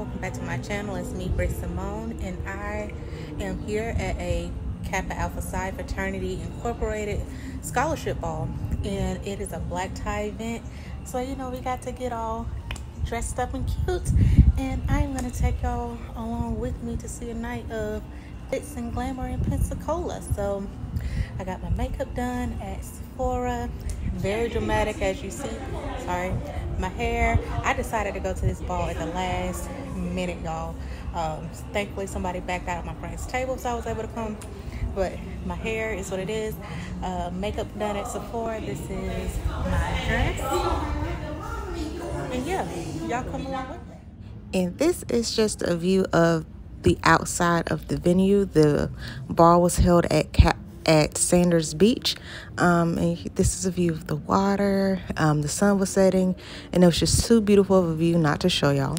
welcome back to my channel. It's me, Britt Simone, and I am here at a Kappa Alpha Psi Fraternity Incorporated Scholarship Ball, and it is a black tie event. So you know, we got to get all dressed up and cute, and I'm gonna take y'all along with me to see a night of glitz and glamour in Pensacola. So I got my makeup done at Sephora, very dramatic as you see. Sorry, my hair, I decided to go to this ball at the last minute, y'all. Thankfully somebody backed out of my friend's table, so I was able to come. But my hair is what it is. Makeup done at Sephora. This is my dress, and yeah, y'all come along with me. And this is just a view of the outside of the venue. The ball was held at Sanders Beach, and this is a view of the water. The sun was setting, and it was just too beautiful of a view not to show y'all.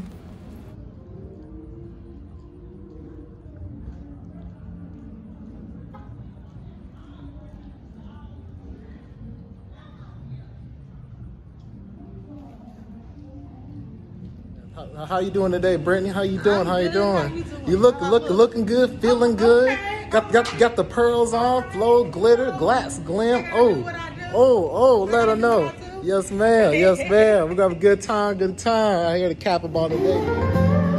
How you doing today, Brittany? How you doing? How you doing? You looking good, feeling good. Got the pearls on, flow, glitter, glass, glam. Oh, let her know. Yes, ma'am. Yes, ma'am. We're gonna have a good time out here at the Kappa Ball today.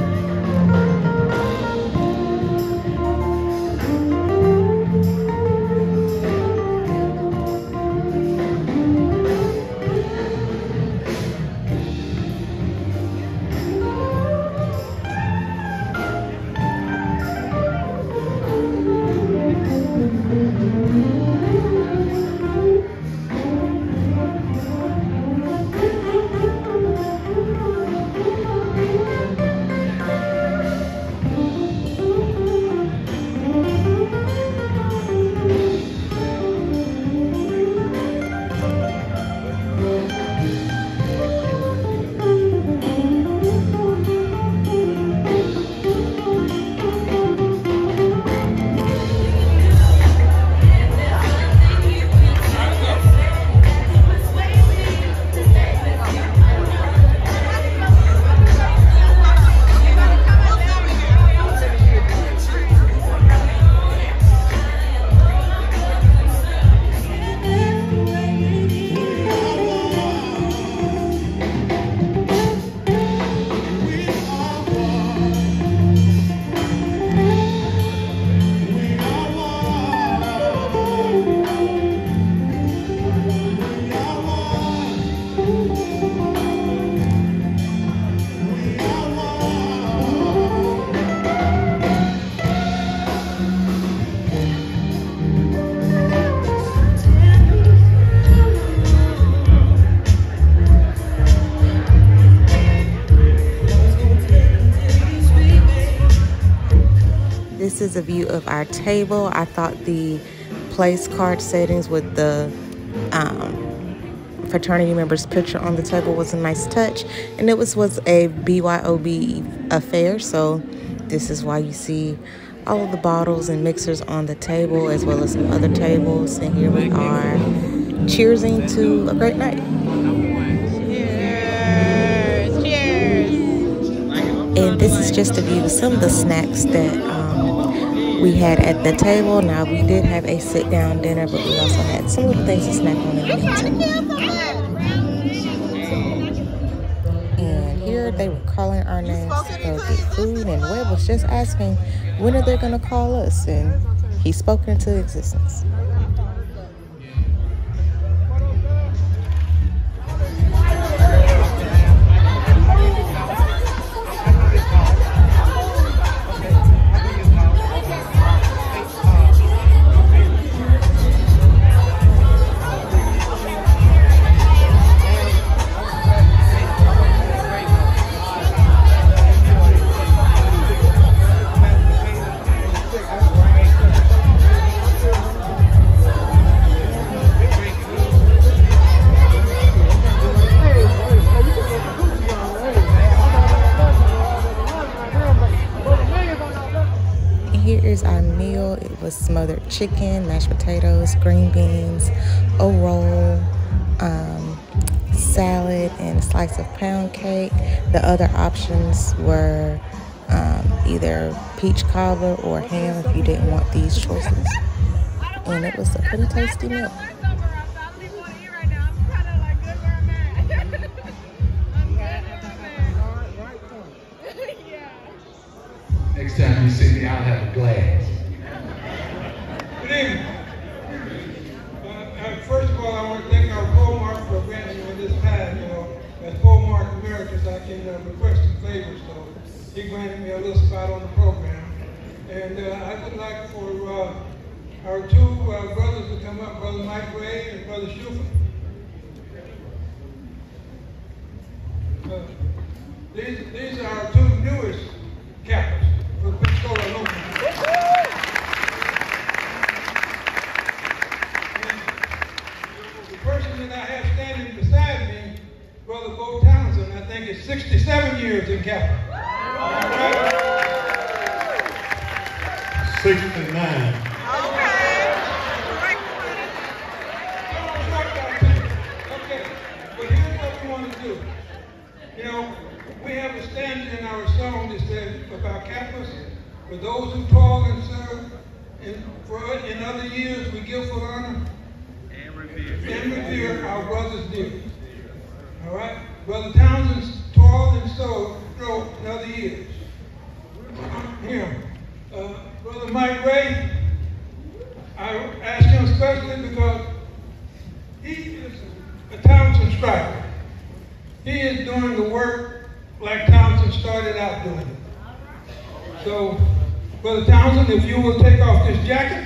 This is a view of our table. I thought the place card settings with the fraternity member's picture on the table was a nice touch, and it was a BYOB affair, so this is why you see all of the bottles and mixers on the table, as well as some other tables. And here we are cheersing to a great night. And this is just a view of some of the snacks that we had at the table. Now, we did have a sit-down dinner, but we also had some little things to snack on in the meantime. And here they were calling our names to go get food, and Webb was just asking when are they going to call us, and he spoke into existence. Here is our meal. It was smothered chicken, mashed potatoes, green beans, a roll, salad, and a slice of pound cake. The other options were either peach cobbler or ham if you didn't want these choices. And it was a pretty tasty meal. Next time you see me, I'll have a glass. Good evening. First of all, I want to thank our Hallmark for granting me this time. As Hallmark Americans, I can request some favors, so he granted me a little spot on the program. And I would like for our two brothers to come up, Brother Mike Ray and Brother Schufer. These are our two newest Kappas for Pensacola Local. The person that I have standing beside me, Brother Bo Townsend, I think is 67 years in Kappa. 69. Okay, but here's what we want to do. We have a stanza in our song that says about Kappas, for those who toil and serve, and for in other years we give for honor and revere our brothers dear. All right? Brother Townsend's toiled and served in other years. Him. Brother Mike Ray, I asked him especially because he is a Townsend striker. He is doing the work like Townsend started out doing it. So, Brother Townsend, if you will take off this jacket.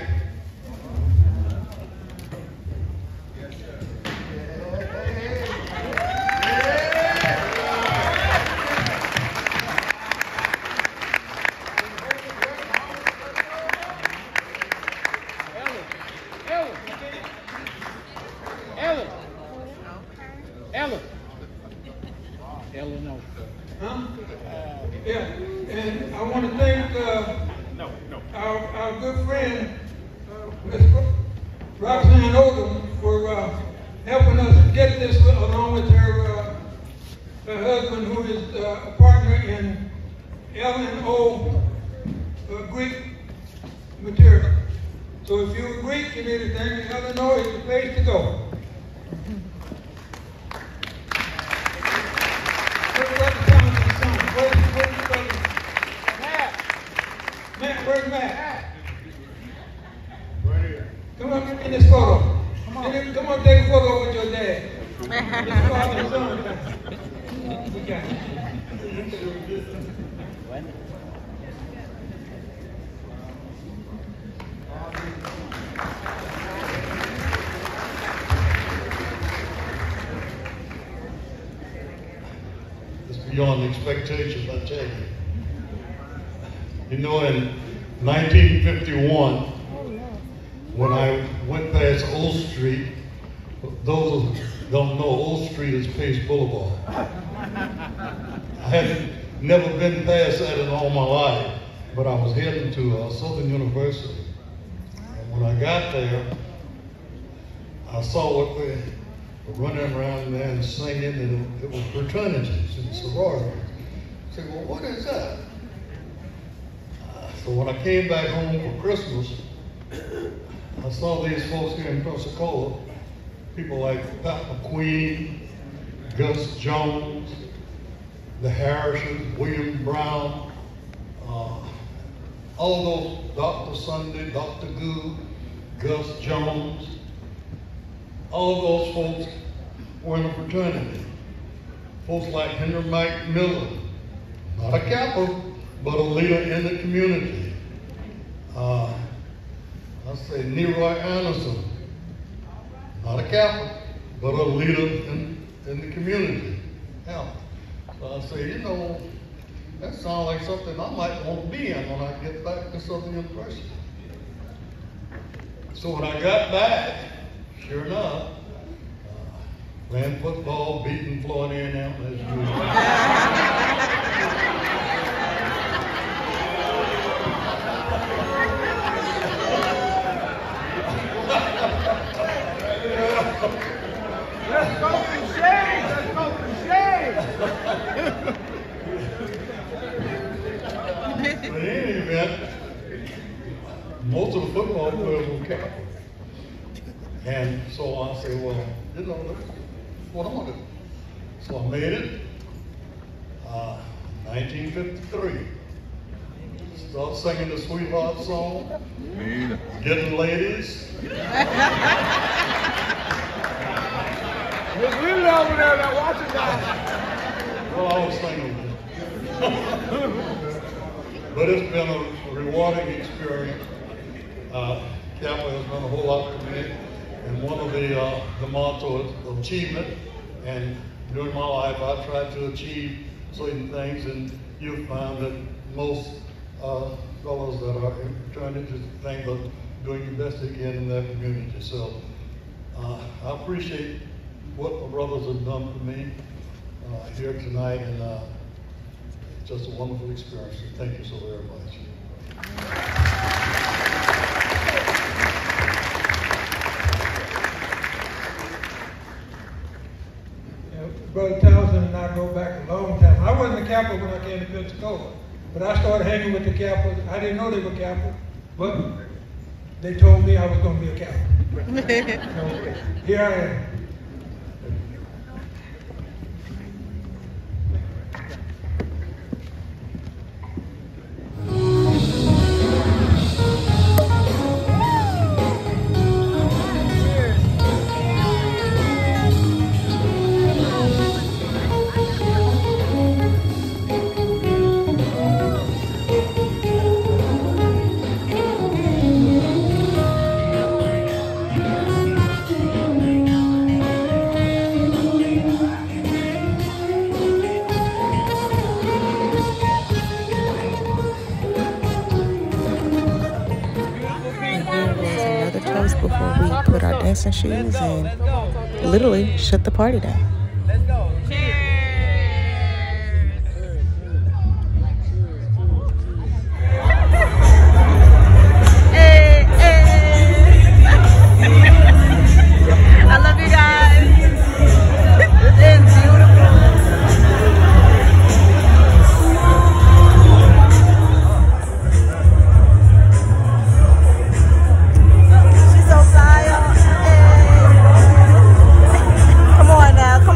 Yeah, and I want to thank our good friend, Miss Roxanne Odom, for helping us get this along with her husband, who is a partner in L&O Greek material. So if you're Greek and anything, L&O is the place to go. Where's Matt? Right here. Come on in this photo. Come on, take a photo with your dad. It's father and son. We got it. It's beyond expectations, I tell you. In 1951, when I went past Old Street, those who don't know, Old Street is Pace Boulevard. I had never been past that in all my life, but I was heading to Southern University. And when I got there, I saw what they were running around there and singing, and it was fraternities and sororities. I said, well, what is that? So when I came back home for Christmas, I saw these folks here in Pensacola, people like Pat McQueen, Gus Jones, the Harrisons, William Brown, all those, Dr. Sunday, Dr. Good, Gus Jones, all those folks were in a fraternity. Folks like Henry Mike Miller, not a Kappa, but a leader in the community. I say Leroy Anderson, not a Kappa, but a leader in the community. Yeah. So I say, you know, that sounds like something I might want to be in when I get back to Southern University. So when I got back, sure enough, playing football, beating Florida A&M as usual. Let's go for shade! Let's go for shade! And so I said, well, you know, that's what I want to do. So I made it, 1953. Start singing the sweetheart song, getting ladies. Miss Lily over there that watching now. Well, I was singing. But it's been a rewarding experience. Kappa has done a whole lot for me. And one of the mottos of achievement. And during my life, I've tried to achieve certain things, and you'll find that most fellows that are trying to just think of doing your best they can in that community. So I appreciate what my brothers have done for me here tonight, and it's just a wonderful experience. So thank you so very much. Brother Townsend and I go back a long time. I wasn't a Kappa when I came to Pensacola, but I started hanging with the Kappas. I didn't know they were Kappa, but they told me I was going to be a Kappa. So here I am. Before we put our dancing shoes and literally shut the party down. Let's go. I love you guys. It's beautiful. She's so fire. Come on now. Come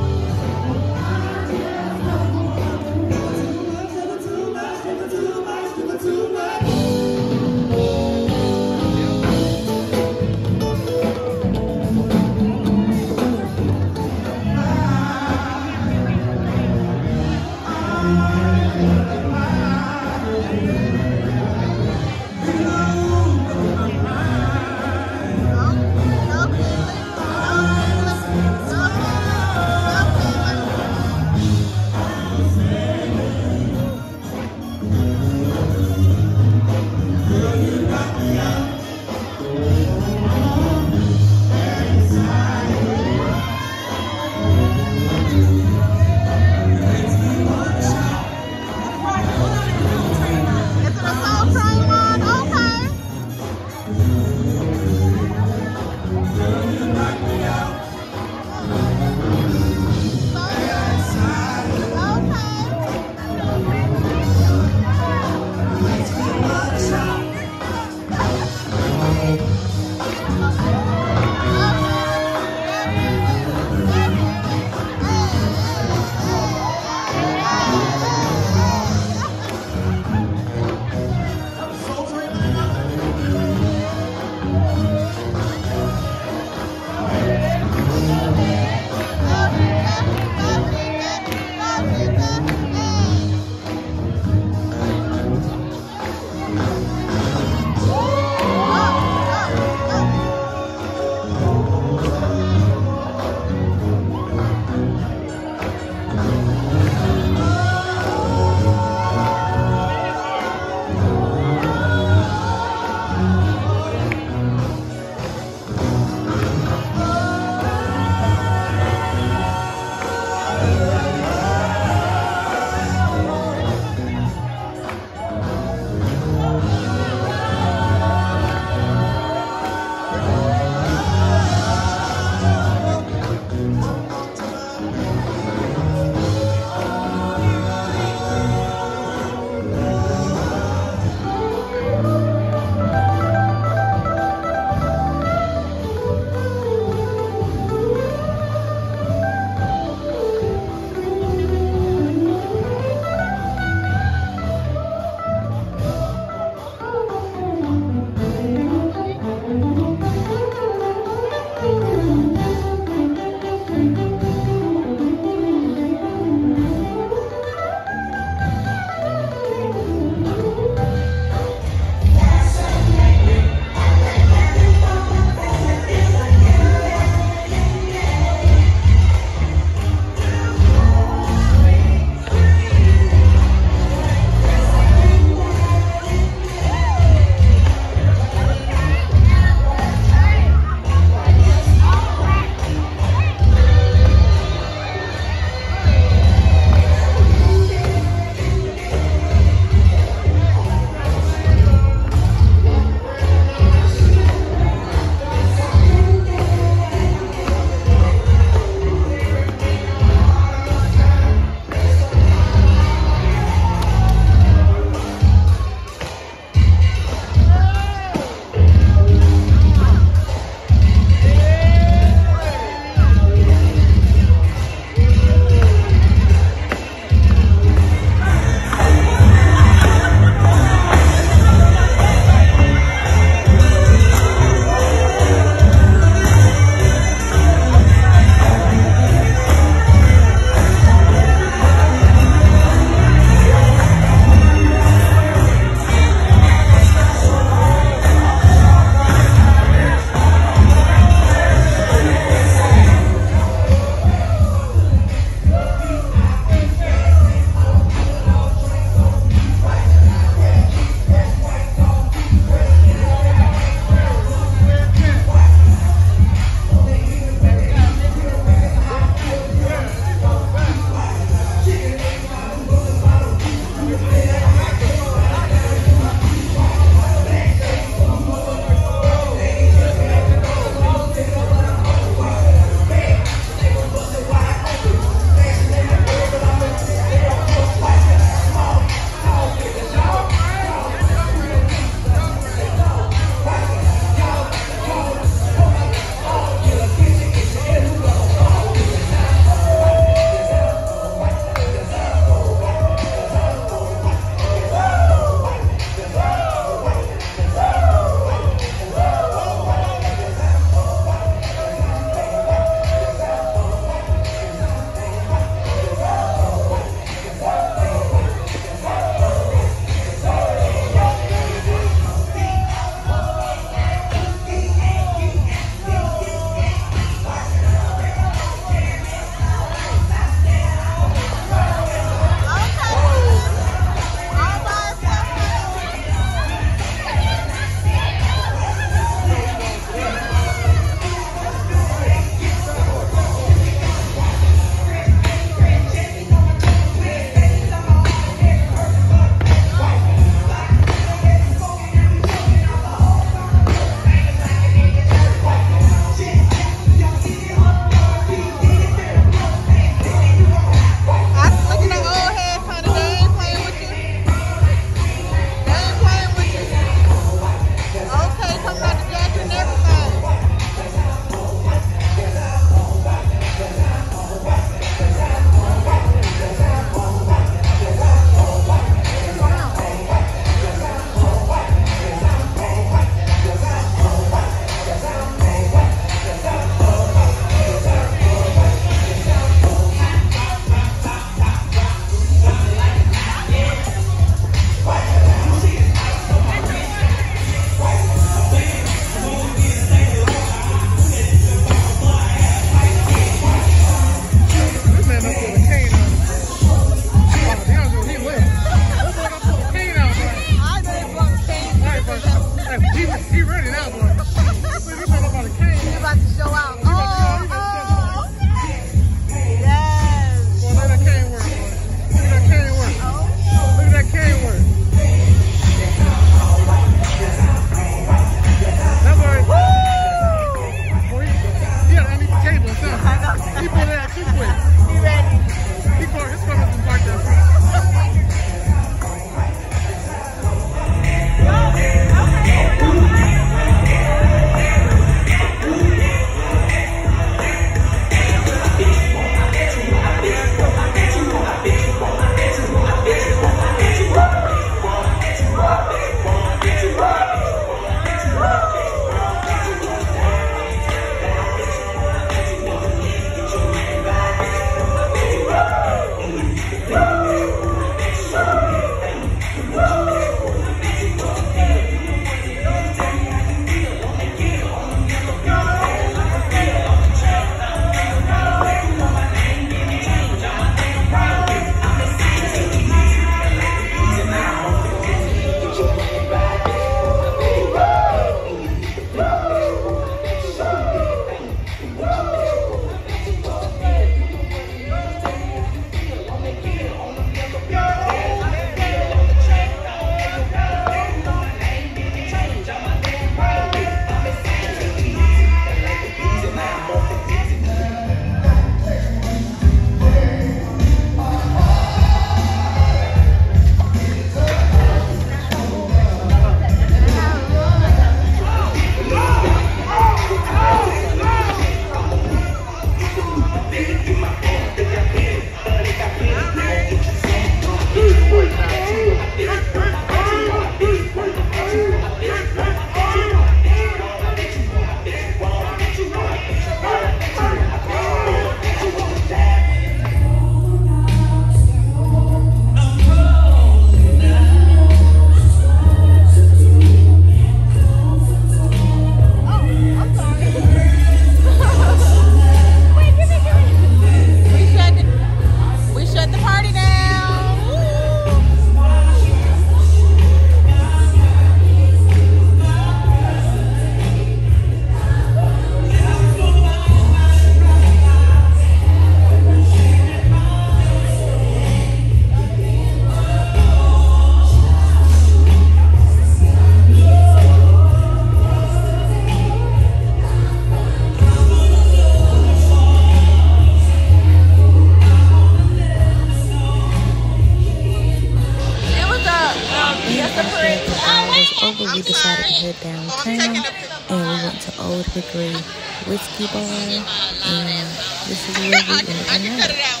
was over, we decided to head downtown, and we went to Old Hickory Whiskey Bar, and this is where we ended the night.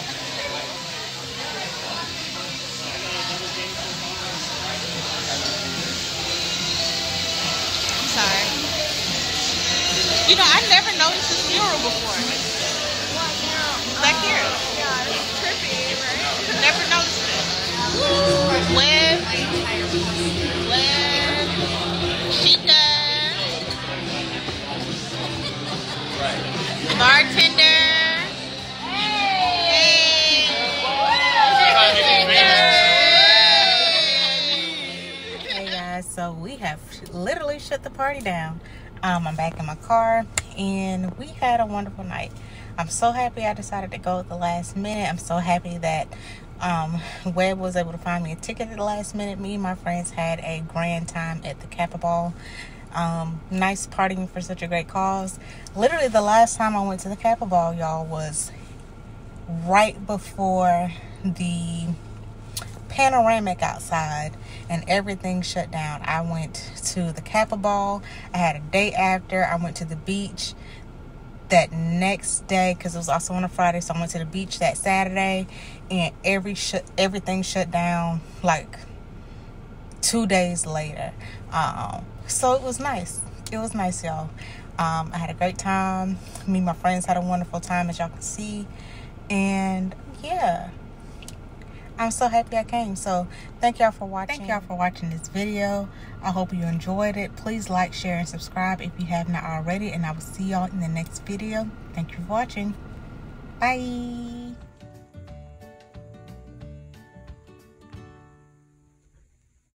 You know, I never noticed this mural before. What mural? Back here. Yeah, it's trippy, right? Never noticed it. Web, Chica, bartender. Hey guys, so we have literally shut the party down. I'm back in my car, and we had a wonderful night. I'm so happy I decided to go at the last minute. I'm so happy that Webb was able to find me a ticket at the last minute. Me and my friends had a grand time at the Kappa Ball. Nice partying for such a great cause. Literally, the last time I went to the Kappa Ball, y'all, was right before the panoramic outside and everything shut down. I went to the Kappa Ball. I had a day after. I went to the beach that next day because it was also on a Friday, so I went to the beach that Saturday, and everything shut down like 2 days later. So it was nice. It was nice, y'all. I had a great time. Me and my friends had a wonderful time, as y'all can see, and yeah, I'm so happy I came. So thank y'all for watching. Thank y'all for watching this video. I hope you enjoyed it. Please like, share, and subscribe if you have not already. And I will see y'all in the next video. Thank you for watching. Bye.